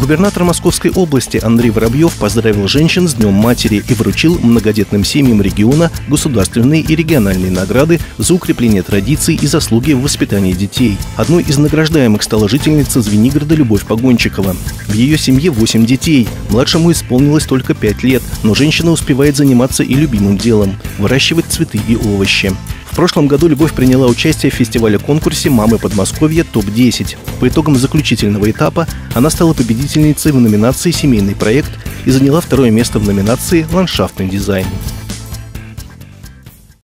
Губернатор Московской области Андрей Воробьев поздравил женщин с Днем матери и вручил многодетным семьям региона государственные и региональные награды за укрепление традиций и заслуги в воспитании детей. Одной из награждаемых стала жительница Звенигорода Любовь Погончикова. В ее семье 8 детей. Младшему исполнилось только 5 лет, но женщина успевает заниматься и любимым делом – выращивать цветы и овощи. В прошлом году Любовь приняла участие в фестивале-конкурсе «Мамы Подмосковья ТОП-10». По итогам заключительного этапа она стала победительницей в номинации «Семейный проект» и заняла 2-е место в номинации «Ландшафтный дизайн».